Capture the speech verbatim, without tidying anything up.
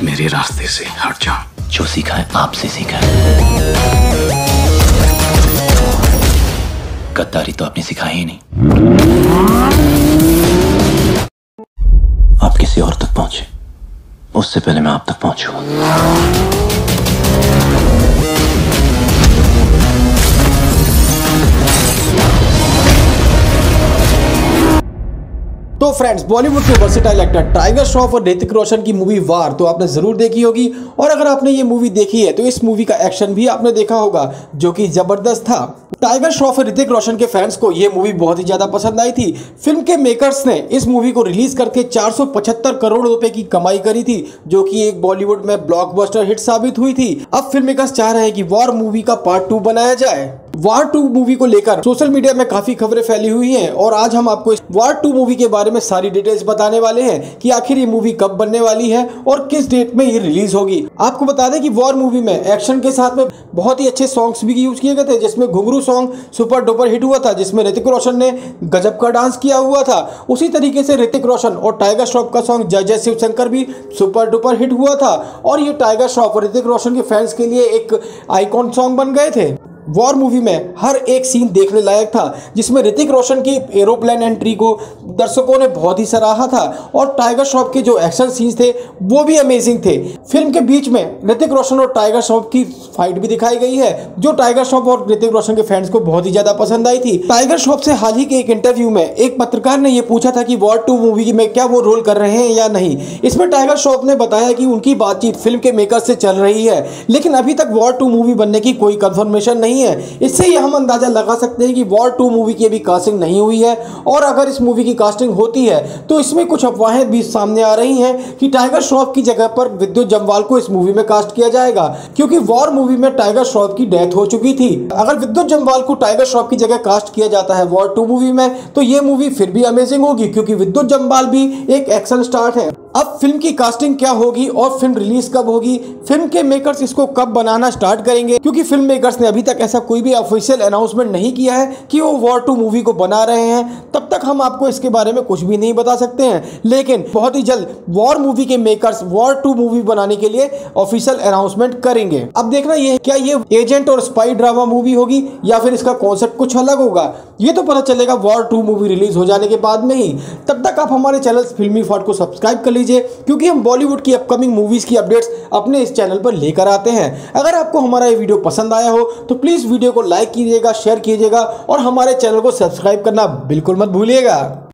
मेरे रास्ते से हट जाओ। जो सीखा है आपसे सीखा है। गद्दारी तो आपने सिखाई ही नहीं। आप किसी और तक पहुंचे, उससे पहले मैं आप तक पहुंचूंगा। तो फ्रेंड्स, बॉलीवुड के वर्सेटाइल एक्टर टाइगर श्रॉफ और ऋतिक रोशन की मूवी वार तो आपने जरूर देखी होगी, और अगर आपने ये मूवी देखी है तो इस मूवी का एक्शन भी आपने देखा होगा जो कि जबरदस्त था। टाइगर श्रॉफ और ऋतिक रोशन के फैंस को ये मूवी बहुत ही ज्यादा पसंद आई थी। फिल्म के मेकर्स ने इस मूवी को रिलीज करके चार सौ पचहत्तर करोड़ रुपए की कमाई करी थी, जो कि एक बॉलीवुड में ब्लॉकबस्टर हिट साबित हुई थी। अब फिल्म मेकर्स चाह रहे हैं कि वार मूवी का पार्ट टू बनाया जाए। वार टू मूवी को लेकर सोशल मीडिया में काफी खबरें फैली हुई हैं, और आज हम आपको इस वार टू मूवी के बारे में सारी डिटेल्स बताने वाले हैं कि आखिर ये मूवी कब बनने वाली है और किस डेट में ये रिलीज होगी। आपको बता दें कि वार मूवी में एक्शन के साथ में बहुत ही अच्छे सॉन्ग्स भी यूज किए गए थे, जिसमें घुंघरू सॉन्ग सुपर डुपर हिट हुआ था, जिसमें ऋतिक रोशन ने गजब का डांस किया हुआ था। उसी तरीके से ऋतिक रोशन और टाइगर श्रॉफ का सॉन्ग जय जय शिव शंकर भी सुपर डुपर हिट हुआ था, और ये टाइगर श्रॉफ और ऋतिक रोशन के फैंस के लिए एक आइकॉन सॉन्ग बन गए थे। वॉर मूवी में हर एक सीन देखने लायक था, जिसमें ऋतिक रोशन की एरोप्लेन एंट्री को दर्शकों ने बहुत ही सराहा था, और टाइगर श्रॉफ के जो एक्शन सीन्स थे वो भी अमेजिंग थे। फिल्म के बीच में ऋतिक रोशन और टाइगर श्रॉफ की फाइट भी दिखाई गई है, जो टाइगर श्रॉफ और ऋतिक रोशन के फैंस को बहुत ही ज्यादा पसंद आई थी। टाइगर श्रॉफ से हाल ही के एक इंटरव्यू में एक पत्रकार ने यह पूछा था कि वॉर टू मूवी में क्या वो रोल कर रहे हैं या नहीं। इसमें टाइगर श्रॉफ ने बताया कि उनकी बातचीत फिल्म के मेकर से चल रही है, लेकिन अभी तक वॉर टू मूवी बनने की कोई कंफर्मेशन नहीं है। इससे ही हम अंदाजा लगा सकते हैं कि वॉर टू मूवी की अभी कास्टिंग नहीं हुई है, और अगर इस मूवी की कास्टिंग होती है तो इसमें कुछ अफवाहें भी सामने आ रही हैं कि टाइगर श्रॉफ की जगह पर विद्युत जम्वाल को इस मूवी में कास्ट किया जाएगा, क्योंकि वॉर मूवी में टाइगर श्रॉफ की डेथ हो चुकी थी। अगर विद्युत जम्वाल को टाइगर श्रॉफ की जगह कास्ट किया जाता है वॉर टू मूवी में, तो ये मूवी फिर भी अमेजिंग होगी, क्योंकि विद्युत जम्वाल भी एक एक्शन स्टार है। अब फिल्म की कास्टिंग क्या होगी और फिल्म रिलीज कब होगी, फिल्म के मेकर्स इसको कब बनाना स्टार्ट करेंगे, क्योंकि फिल्म मेकर्स ने अभी तक ऐसा कोई भी ऑफिशियल अनाउंसमेंट नहीं किया है कि वो वॉर टू मूवी को बना रहे हैं, तब तक हम आपको इसके बारे में कुछ भी नहीं बता सकते हैं। लेकिन बहुत ही जल्द वॉर मूवी के मेकर्स वॉर टू मूवी बनाने के लिए ऑफिशियल अनाउंसमेंट करेंगे। अब देखना ये क्या ये एजेंट और स्पाई ड्रामा मूवी होगी या फिर इसका कॉन्सेप्ट कुछ अलग होगा, ये तो पता चलेगा वॉर टू मूवी रिलीज हो जाने के बाद में ही। तब तक आप हमारे चैनल फिल्मी फॉट को सब्सक्राइब कर लीजिए, क्योंकि हम बॉलीवुड की अपकमिंग मूवीज की अपडेट्स अपने इस चैनल पर लेकर आते हैं। अगर आपको हमारा ये वीडियो पसंद आया हो तो प्लीज वीडियो को लाइक कीजिएगा, शेयर कीजिएगा, और हमारे चैनल को सब्सक्राइब करना बिल्कुल मत भूलिएगा।